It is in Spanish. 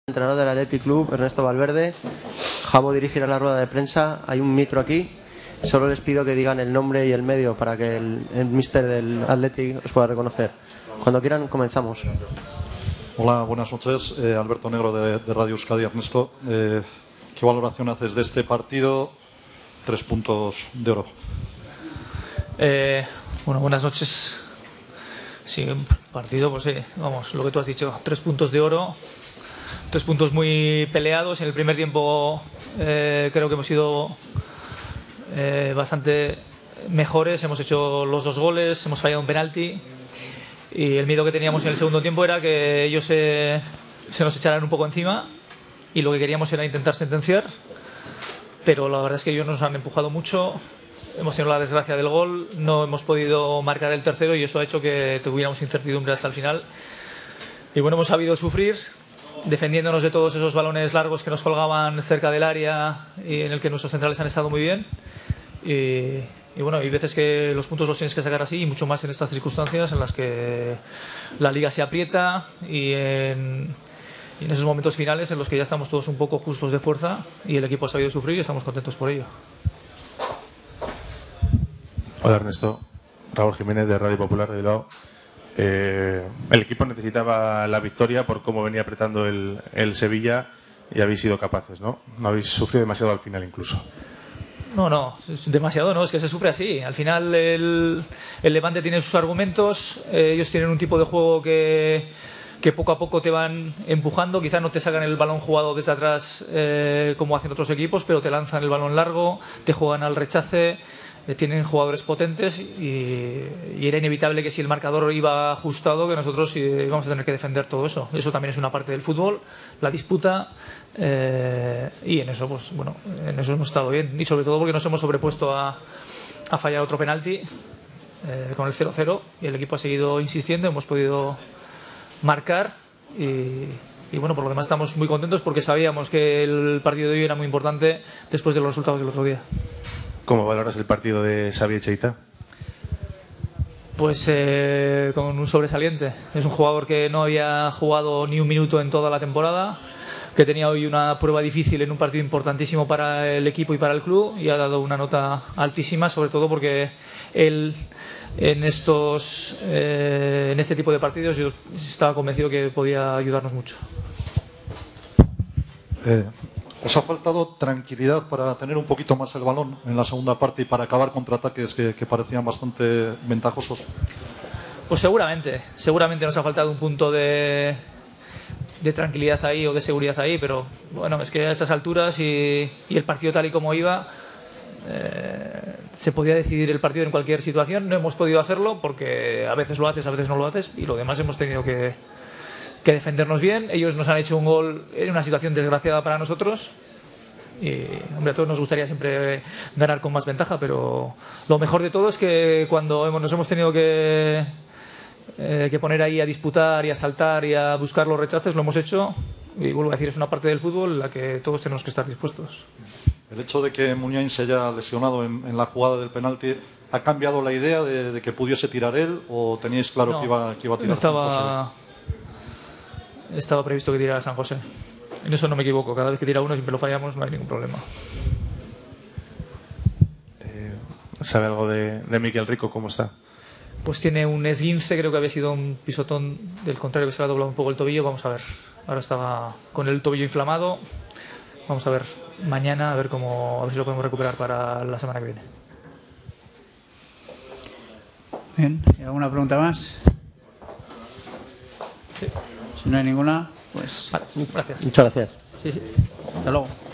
Entrenador del Athletic Club, Ernesto Valverde. Jabo dirigirá la rueda de prensa. Hay un micro aquí. Solo les pido que digan el nombre y el medio para que el míster del Athletic os pueda reconocer. Cuando quieran, comenzamos. Hola, buenas noches. Alberto Negro de Radio Euskadi. Ernesto, ¿qué valoración haces de este partido? 3 puntos de oro. Bueno, buenas noches. Sí, partido, pues sí, vamos, lo que tú has dicho, 3 puntos de oro, 3 puntos muy peleados. En el primer tiempo creo que hemos sido bastante mejores, hemos hecho los 2 goles, hemos fallado un penalti y el miedo que teníamos en el segundo tiempo era que ellos se nos echaran un poco encima y lo que queríamos era intentar sentenciar, pero la verdad es que ellos nos han empujado mucho. Hemos tenido la desgracia del gol, no hemos podido marcar el tercero y eso ha hecho que tuviéramos incertidumbre hasta el final. Y bueno, hemos sabido sufrir, defendiéndonos de todos esos balones largos que nos colgaban cerca del área y en el que nuestros centrales han estado muy bien. Y bueno, hay veces que los puntos los tienes que sacar así, y mucho más en estas circunstancias en las que la liga se aprieta y en esos momentos finales en los que ya estamos todos un poco justos de fuerza y el equipo ha sabido sufrir y estamos contentos por ello. Hola Ernesto, Raúl Jiménez de Radio Popular de Bilbao. El equipo necesitaba la victoria por cómo venía apretando el Sevilla y habéis sido capaces, ¿no? No habéis sufrido demasiado al final incluso. No, demasiado no, es que se sufre así. Al final el Levante tiene sus argumentos, ellos tienen un tipo de juego que poco a poco te van empujando, quizás no te sacan el balón jugado desde atrás como hacen otros equipos, pero te lanzan el balón largo, te juegan al rechace. Tienen jugadores potentes y era inevitable que si el marcador iba ajustado que nosotros íbamos a tener que defender todo eso. Eso también es una parte del fútbol, la disputa, y en eso, pues bueno, en eso hemos estado bien y sobre todo porque nos hemos sobrepuesto a fallar otro penalti con el 0-0 y el equipo ha seguido insistiendo, hemos podido marcar y bueno, por lo demás estamos muy contentos porque sabíamos que el partido de hoy era muy importante después de los resultados del otro día. ¿Cómo valoras el partido de Xavi Echeita? Pues con un sobresaliente. Es un jugador que no había jugado ni un minuto en toda la temporada, que tenía hoy una prueba difícil en un partido importantísimo para el equipo y para el club y ha dado una nota altísima, sobre todo porque él en este tipo de partidos yo estaba convencido que podía ayudarnos mucho. ¿Os ha faltado tranquilidad para tener un poquito más el balón en la segunda parte y para acabar contraataques que parecían bastante ventajosos? Pues seguramente nos ha faltado un punto de tranquilidad ahí o de seguridad ahí, pero bueno, es que a estas alturas y el partido tal y como iba, se podía decidir el partido en cualquier situación. No hemos podido hacerlo porque a veces lo haces, a veces no lo haces y lo demás hemos tenido que defendernos bien. Ellos nos han hecho un gol en una situación desgraciada para nosotros y hombre, a todos nos gustaría siempre ganar con más ventaja, pero lo mejor de todo es que cuando nos hemos tenido que poner ahí a disputar y a saltar y a buscar los rechaces, lo hemos hecho y vuelvo a decir, es una parte del fútbol en la que todos tenemos que estar dispuestos. El hecho de que Muniain se haya lesionado en la jugada del penalti, ¿ha cambiado la idea de que pudiese tirar él o teníais claro que iba a tirar? Estaba previsto que tirara San José. En eso no me equivoco. Cada vez que tira uno siempre lo fallamos, no hay ningún problema. ¿Sabe algo de Miquel Rico? ¿Cómo está? Pues tiene un esguince, creo que había sido un pisotón del contrario que se le ha doblado un poco el tobillo. Vamos a ver. Ahora estaba con el tobillo inflamado. Vamos a ver mañana, a ver si lo podemos recuperar para la semana que viene. Bien, ¿hay alguna pregunta más? Sí. Si no hay ninguna, pues... Vale, gracias. Muchas gracias. Sí. Hasta luego.